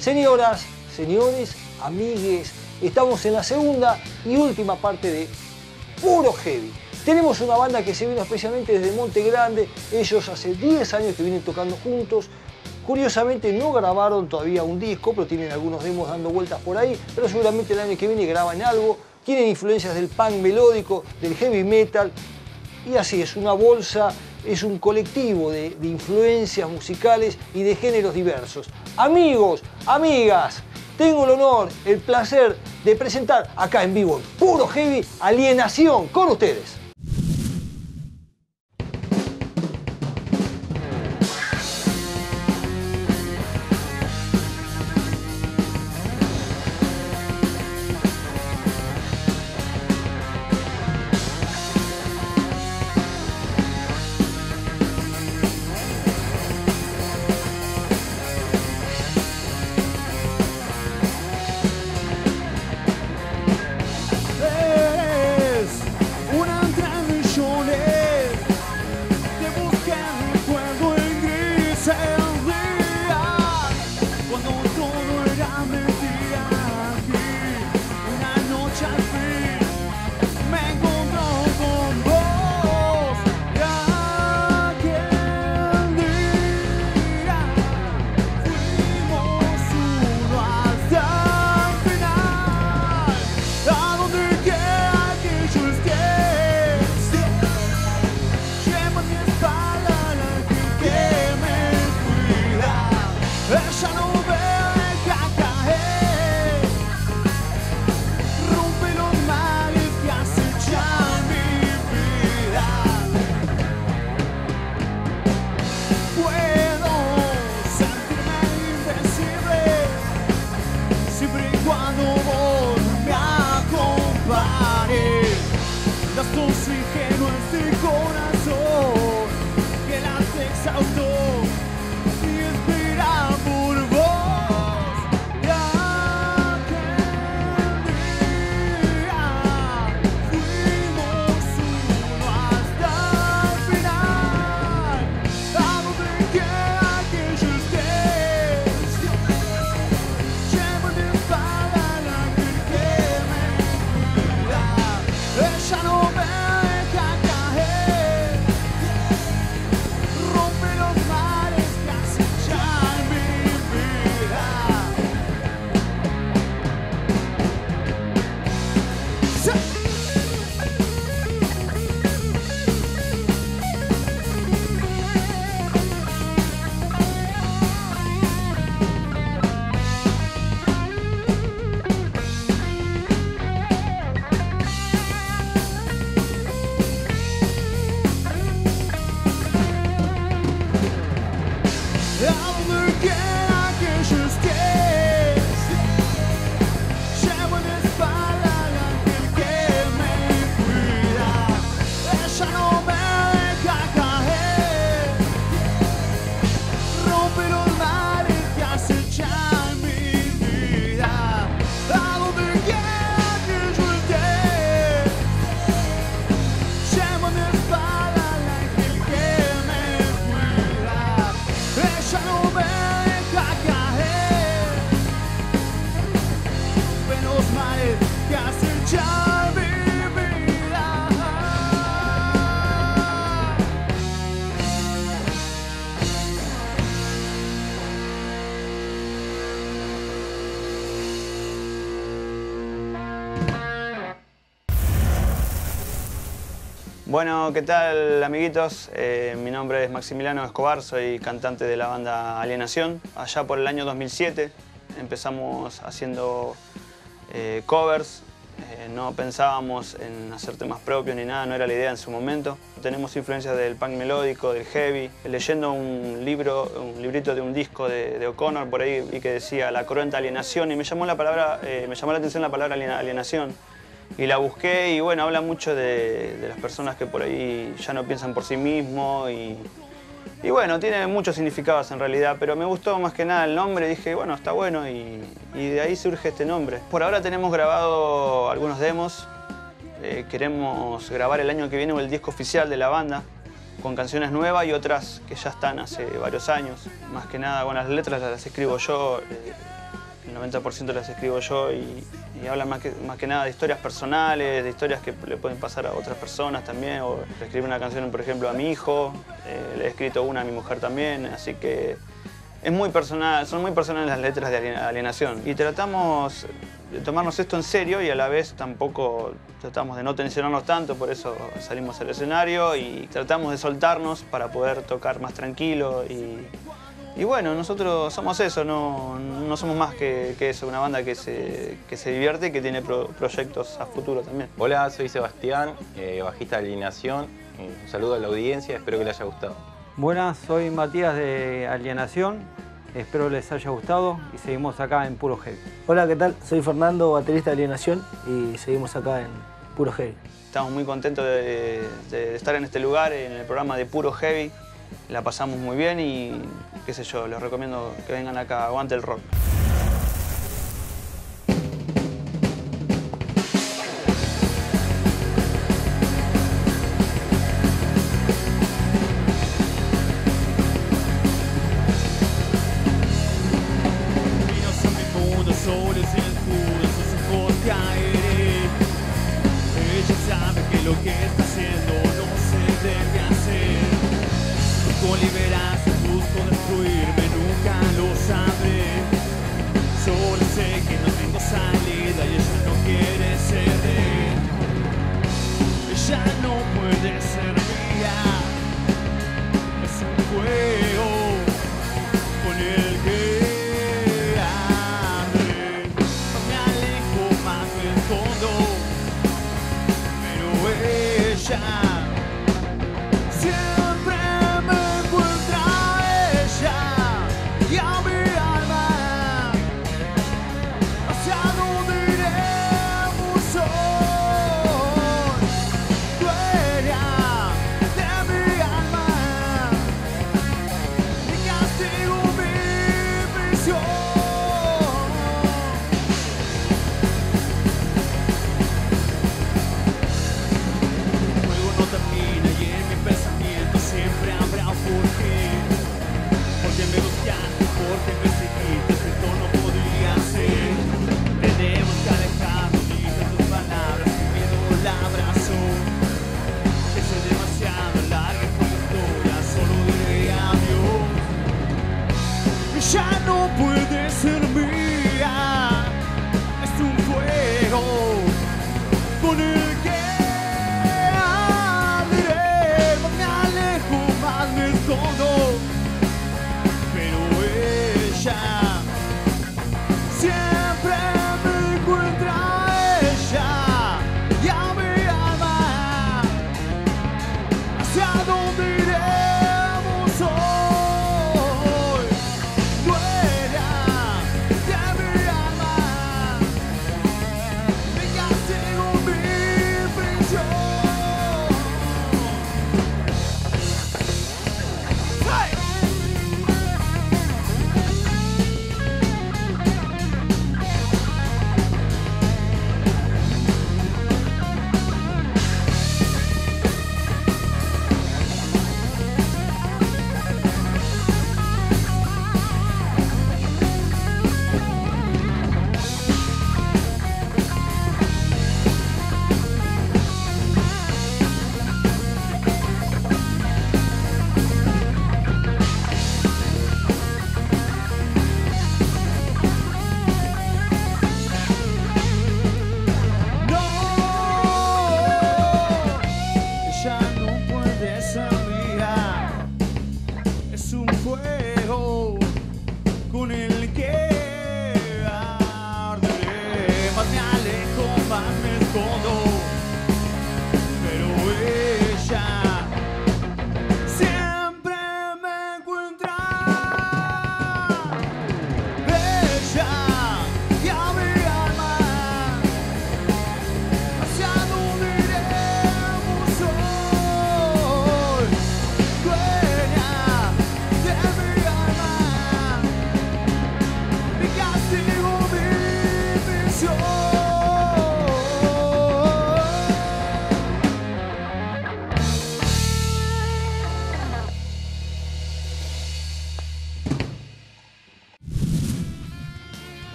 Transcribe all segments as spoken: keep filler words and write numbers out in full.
Señoras, señores, amigues, estamos en la segunda y última parte de Puro Heavy. Tenemos una banda que se vino especialmente desde Monte Grande. Ellos hace diez años que vienen tocando juntos. Curiosamente no grabaron todavía un disco, pero tienen algunos demos dando vueltas por ahí. Pero seguramente el año que viene graban algo. Tienen influencias del punk melódico, del heavy metal. Y así es, una bolsa, es un colectivo de, de influencias musicales y de géneros diversos. Amigos, amigas, tengo el honor, el placer de presentar acá en vivo, en Puro Heavy, Alienación, con ustedes. Bueno, ¿qué tal, amiguitos? Eh, mi nombre es Maximiliano Escobar, soy cantante de la banda Alienación. Allá por el año dos mil siete empezamos haciendo eh, covers. Eh, no pensábamos en hacer temas propios ni nada, no era la idea en su momento. Tenemos influencias del punk melódico, del heavy. Leyendo un libro, un librito de un disco de, de O'Connor, por ahí vi que decía la cruenta alienación y me llamó la palabra, eh, me llamó la atención la palabra alienación. Y la busqué y bueno, habla mucho de, de las personas que por ahí ya no piensan por sí mismos y, y bueno, tiene muchos significados en realidad, pero me gustó más que nada el nombre, dije bueno, está bueno y, y de ahí surge este nombre. Por ahora tenemos grabado algunos demos, eh, queremos grabar el año que viene el disco oficial de la banda con canciones nuevas y otras que ya están hace varios años. Más que nada, bueno, las letras las escribo yo, eh, noventa por ciento las escribo yo y, y hablan más que, más que nada de historias personales, de historias que le pueden pasar a otras personas también. O le escribí una canción, por ejemplo, a mi hijo, eh, le he escrito una a mi mujer también, así que es muy personal, son muy personales las letras de Alienación. Y tratamos de tomarnos esto en serio y a la vez tampoco tratamos de no tensionarnos tanto, por eso salimos al escenario y tratamos de soltarnos para poder tocar más tranquilo. Y, y bueno, nosotros somos eso, no, no somos más que, que eso, una banda que se, que se divierte y que tiene pro, proyectos a futuro también. Hola, soy Sebastián, eh, bajista de Alienación. Un saludo a la audiencia, espero que les haya gustado. Buenas, soy Matías de Alienación. Espero les haya gustado y seguimos acá en Puro Heavy. Hola, ¿qué tal? Soy Fernando, baterista de Alienación y seguimos acá en Puro Heavy. Estamos muy contentos de, de estar en este lugar, en el programa de Puro Heavy. La pasamos muy bien y qué sé yo, les recomiendo que vengan acá, aguante el rock.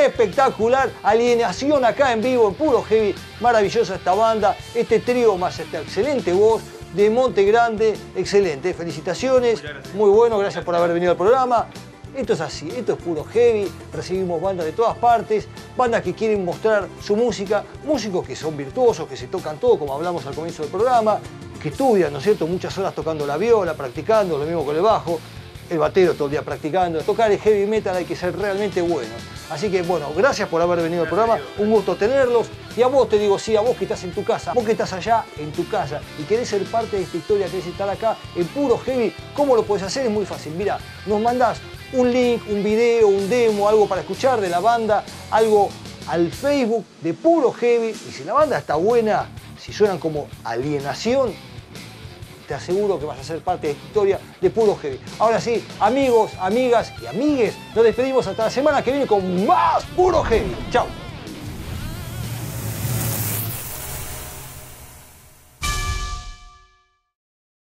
espectacular. Alienación acá en vivo, en Puro Heavy. Maravillosa esta banda, este trío más esta excelente voz de Monte Grande. Excelente, felicitaciones. Muy bueno, gracias por haber venido al programa. Esto es así, esto es Puro Heavy. Recibimos bandas de todas partes, bandas que quieren mostrar su música, músicos que son virtuosos, que se tocan todo, como hablamos al comienzo del programa, que estudian, ¿no es cierto?, muchas horas tocando la viola, practicando, lo mismo con el bajo, el batero todo el día practicando. Tocar el heavy metal hay que ser realmente bueno. Así que, bueno, gracias por haber venido al programa, un gusto tenerlos. Y a vos te digo, sí, a vos que estás en tu casa, vos que estás allá en tu casa y querés ser parte de esta historia, querés estar acá en Puro Heavy, ¿cómo lo podés hacer? Es muy fácil. Mirá, nos mandás un link, un video, un demo, algo para escuchar de la banda, algo al Facebook de Puro Heavy. Y si la banda está buena, si suenan como Alienación, te aseguro que vas a ser parte de esta historia de Puro Heavy. Ahora sí, amigos, amigas y amigues, nos despedimos hasta la semana que viene con más Puro Heavy. Chao.